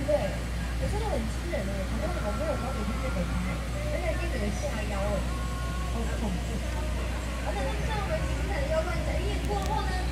不对？我真的很惊人哎，好像好朋友高点是日本拍，而且是整个下腰哎，好恐怖。而且他们像我们情感的妖怪展演过后呢，